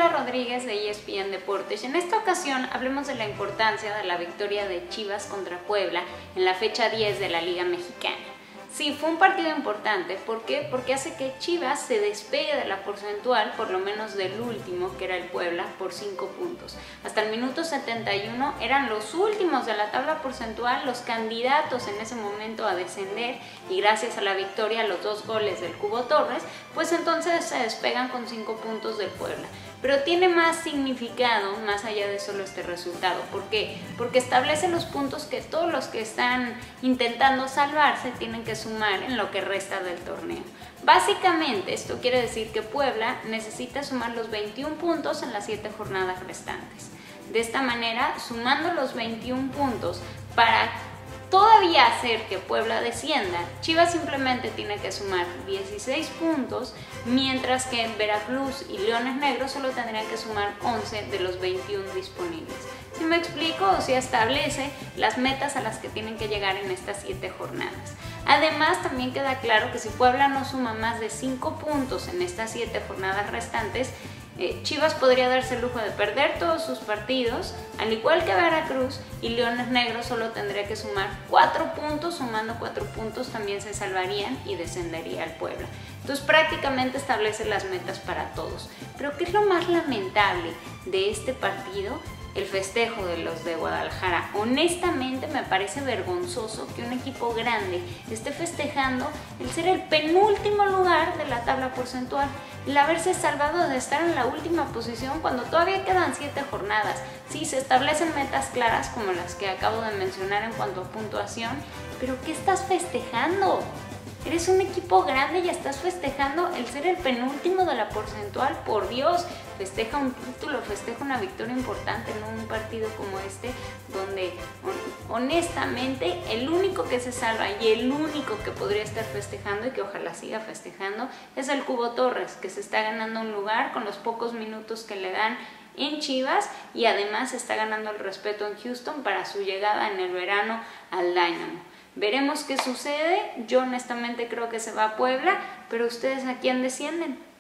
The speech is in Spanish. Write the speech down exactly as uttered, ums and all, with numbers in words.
Paulina Rodríguez de E S P N Deportes. En esta ocasión hablemos de la importancia de la victoria de Chivas contra Puebla en la fecha diez de la Liga Mexicana. Sí, fue un partido importante. ¿Por qué? Porque hace que Chivas se despegue de la porcentual, por lo menos del último, que era el Puebla, por cinco puntos. Hasta el minuto setenta y uno eran los últimos de la tabla porcentual, los candidatos en ese momento a descender, y gracias a la victoria, los dos goles del Cubo Torres, pues entonces se despegan con cinco puntos del Puebla. Pero tiene más significado, más allá de solo este resultado. ¿Por qué? Porque establece los puntos que todos los que están intentando salvarse tienen que sumar en lo que resta del torneo. Básicamente, esto quiere decir que Puebla necesita sumar los veintiún puntos en las siete jornadas restantes. De esta manera, sumando los veintiún puntos para todavía hacer que Puebla descienda, Chivas simplemente tiene que sumar dieciséis puntos, mientras que Veracruz y Leones Negros solo tendrían que sumar once de los veintiún disponibles. ¿Sí me explico? O sea, establece las metas a las que tienen que llegar en estas siete jornadas. Además, también queda claro que si Puebla no suma más de cinco puntos en estas siete jornadas restantes, Eh, Chivas podría darse el lujo de perder todos sus partidos, al igual que Veracruz, y Leones Negros solo tendría que sumar cuatro puntos, sumando cuatro puntos también se salvarían y descendería al Puebla. Entonces prácticamente establece las metas para todos. Pero ¿qué es lo más lamentable de este partido? El festejo de los de Guadalajara. Honestamente me parece vergonzoso que un equipo grande esté festejando el ser el penúltimo lugar de la tabla porcentual, el haberse salvado de estar en la última posición cuando todavía quedan siete jornadas. Sí, se establecen metas claras como las que acabo de mencionar en cuanto a puntuación, pero ¿qué estás festejando? Eres un equipo grande y estás festejando el ser el penúltimo de la porcentual. Por Dios, festeja un título, festeja una victoria importante en un partido como este, donde honestamente el único que se salva y el único que podría estar festejando y que ojalá siga festejando es el Cubo Torres, que se está ganando un lugar con los pocos minutos que le dan en Chivas, y además está ganando el respeto en Houston para su llegada en el verano al Dynamo. Veremos qué sucede. Yo honestamente creo que se va a Puebla, pero ¿ustedes a quién descienden?